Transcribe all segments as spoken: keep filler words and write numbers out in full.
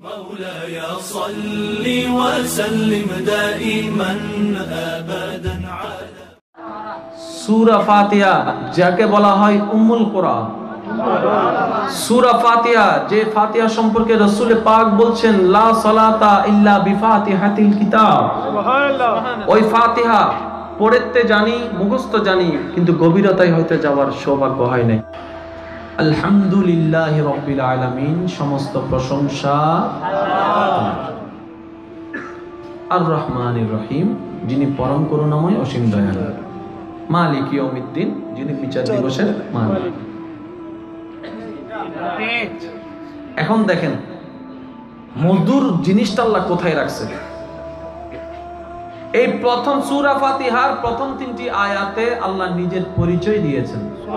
مولاي صل وسلم دائما أبدا على সূরা ফাতিহা যাকে বলা হয় উম্মুল কোরআন। সূরা ফাতিহা, যে ফাতিহা সম্পর্কে রাসূল পাক বলছেন লা সালাতা ইল্লা বিফাতিহাতিল কিতাব। সুবহানাল্লাহ। ওই ফাতিহা পড়তে জানি, মুখস্থ জানি, কিন্তু গভীরতায় হইতে যাওয়ার সৌভাগ্য হয় নাই। আলহামদুলিল্লাহি রাব্বিল আলামিন, সমস্ত প্রশংসা আর রহমানির রহিম, যিনি পরম করুণাময় অসীম দয়ালু। মালিক ইয়াউমিদ্দিন, যিনি বিচার দিবসের মালিক। এখন দেখেন মধুর জিনিসটা আল্লাহ কোথায় রাখছে। এই প্রথম সূরা ফাতিহার প্রথম তিনটি আয়াতে আল্লাহ নিজের পরিচয় দিয়েছেন।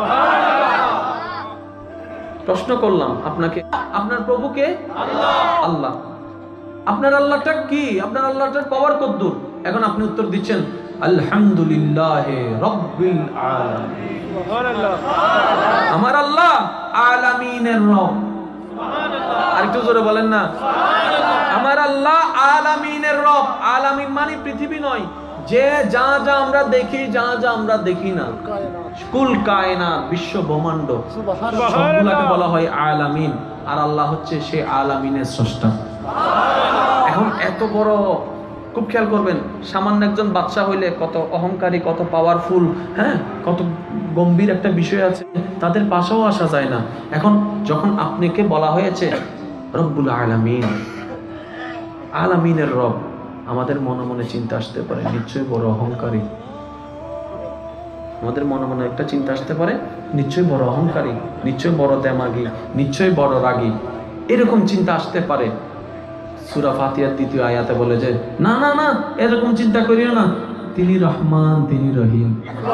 প্রশ্ন করলাম আপনাকে, আপনার প্রভুকে? আল্লাহ। আল্লাহ। আপনার আল্লাহটা কি? আপনার আল্লাহটার পাওয়ার কতদূর? এখন আপনি উত্তর দিচ্ছেন আলহামদুলিল্লাহি রাব্বিল আলামিন। সুবহানাল্লাহ। আমার আল্লাহ আলামিনের রব। সুবহানাল্লাহ। আরেকটু জোরে বলেন না সুবহানাল্লাহ। আমার আল্লাহ আলামিনের রব। আলামিন মানে পৃথিবী নয়, যে যা যা আমরা দেখি, যা যা আমরা দেখি না, কুল কায়নাত, বিশ্ব ব্রহ্মাণ্ড, সবগুলোকে বলা হয় আলামিন। আর আল্লাহ হচ্ছে সে আলামিনের স্রষ্টা। এখন এত বড়, খুব খেয়াল করবেন, সামান্য একজন বাদশা হইলে কত অহংকারী, কত পাওয়ারফুল, হ্যাঁ, কত গম্ভীর একটা বিষয় আছে, তাদের পাশেও আসা যায় না। এখন যখন আপনাকে বলা হয়েছে রব্বুল আলামিন, আলামিনের রব, আমাদের মনে মনে চিন্তা আসতে পারে নিশ্চয়ই বড় অহংকারী। আমাদের মনে মনে একটা চিন্তা আসতে পারে নিশ্চয়ই বড় অহংকারী, নিশ্চয়ই বড় দেমাগী, নিশ্চয়ই বড় রাগী, এরকম চিন্তা আসতে পারে। সূরা ফাতিহার দ্বিতীয় আয়াতে বলে যে না না না, এরকম চিন্তা করিও না, তিনি রহমান, তিনি রহিম।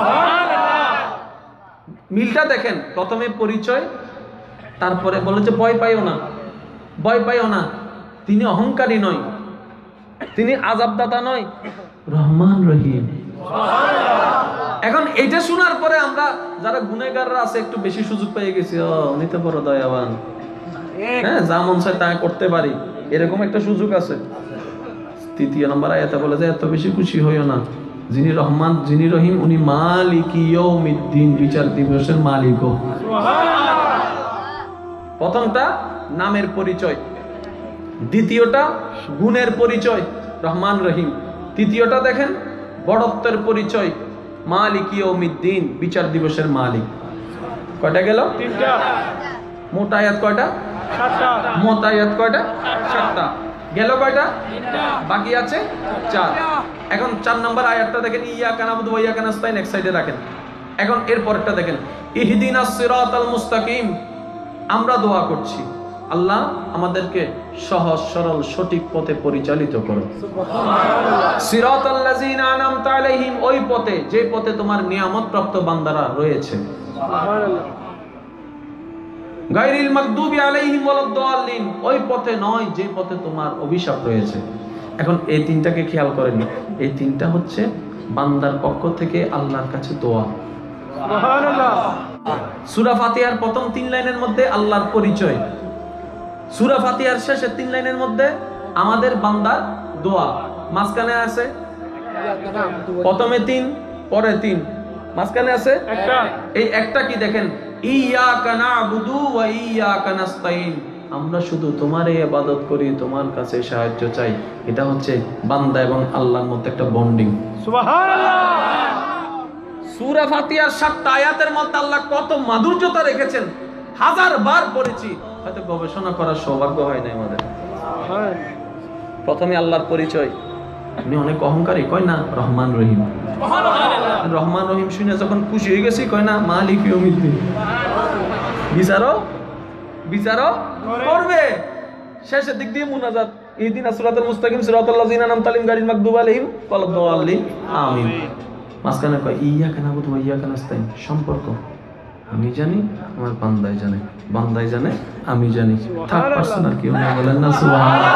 মিলটা দেখেন, প্রথমে পরিচয়, তারপরে বলে যে ভয় পাইও না, ভয় পাইও না, তিনি অহংকারী নয়, তিনি আযাবদাতা নয়, রহমান রহিম। এখন এটা শোনার পরে আমরা যারা গুনাহগাররা আছে একটু বেশি সুযোগ পেয়ে গেছি, ও উনি তো বড় দয়াবান, হ্যাঁ, যা মন চায় তা করতে পারি, এরকম একটা সুযোগ আছে। তৃতীয় নম্বর আয়াতে বলে যে এত বেশি খুশি হইও না, যিনি রহমান, যিনি রহিম, উনি মালিক ইয়াউমিদ্দিন, বিচার দিবসের মালিকও। প্রথমটা নামের পরিচয়, দ্বিতীয়টা গুণের পরিচয় রহমান রহিম, তৃতীয়টা দেখেন বড়ত্বের পরিচয় মালিক ইয়াউমিদ্দিন, বিচার দিবসের মালিক। কয়টা গেল? তিনটা। মোট আয়াত কয়টা? সাতটা। মোট আয়াত কয়টা? সাতটা। গেল কয়টা? তিনটা। বাকি আছে চার। এখন চার নম্বর আয়াতটা দেখেন, ইয়াকা নাবুদু ওয়া ইয়াকা নাস্তাইন, এক সাইডে রাখেন। এখন এর পরেরটা দেখেন, ইহদিনাস সিরাতাল মুস্তাকিম, আমরা দোয়া করছি আল্লাহ আমাদেরকে সহজ সরল সঠিক পথে পরিচালিত করো। সুবহানাল্লাহ। সিরাতাল্লাযিনা আনআমতা আলাইহিম, ওই পথে যে পথে তোমার নিয়ামত প্রাপ্ত বান্দারা রয়েছে। সুবহানাল্লাহ। গায়রিল মাগদুবি আলাইহিম ওয়ালাদ-দাল্লিন, ওই পথে নয় যে পথে তোমার অভিশাপ রয়েছে। এখন এই তিনটাকে খেয়াল করেন, এই তিনটা হচ্ছে বান্দার পক্ষ থেকে আল্লাহর কাছে দোয়া। সুবহানাল্লাহ। সূরা ফাতিহার প্রথম তিন লাইনের মধ্যে আল্লাহর পরিচয়, সূরা ফাতিহার শেষের তিন লাইনের মধ্যে আমাদের বান্দার দোয়া। মাঝখানে আছে প্রথমে তিন, পরে তিন, মাঝখানে আছে একটা। এই একটা কি দেখেন, ইয়াকা না'বুদু ওয়া ইয়াকা নাস্তাইন, আমরা শুধু তোমারই ইবাদত করি, তোমার কাছে সাহায্য চাই। এটা হচ্ছে বান্দা এবং আল্লাহর মধ্যে একটা বন্ডিং। সুবহানাল্লাহ। সূরা ফাতিহার সাতটা আয়াতের মধ্যে আল্লাহ কত মাধুর্যতা রেখেছেন, হাজার বার পড়েছি, হয়তো গবেষণা করার সৌভাগ্য হয় না আমাদের। প্রথমে আল্লাহর পরিচয়, উনি অনেক অহংকারী, কয় না রহমান রহিম। রহমান রহিম শুনে যখন খুশি হয়ে গেছি, কয় না মালিক ইয়াউমিদ্দিন, বিচারও বিচারও করবে। শেষের দিক দিয়ে মুনাজাত, ইহদিনাস সিরাতাল মুস্তাকিম সিরাতাল্লাযিনা আনআমতা আলাইহিম গায়রিল মাগদুবি আলাইহিম ওয়ালাদ-দাল্লিন, আমিন। মাঝখানে কয় ইয়াকা না'বুদু ওয়া ইয়াকা নাস্তাইন, সম্পর্ক আমি জানি, আমার বান্দাই জানে, বান্দাই জানে, আমি জানি, থার্ড পারসন আর কেউ না। বলেন না সুবহানাল্লাহ।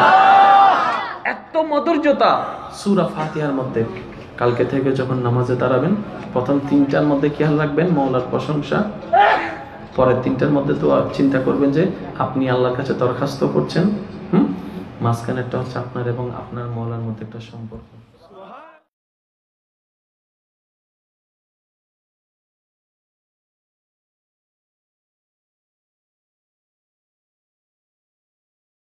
এত মাধুর্যতা সূরা ফাতিহার মধ্যে। কালকে থেকে যখন নামাজে দাঁড়াবেন, প্রথম তিনটার মধ্যে খেয়াল রাখবেন মাওলার প্রশংসা, পরের তিনটার মধ্যে তো চিন্তা করবেন যে আপনি আল্লাহর কাছে দরখাস্ত করছেন, হুম মাঝখানেরটা হচ্ছে আপনার এবং আপনার মওলার মধ্যে একটা সম্পর্ক।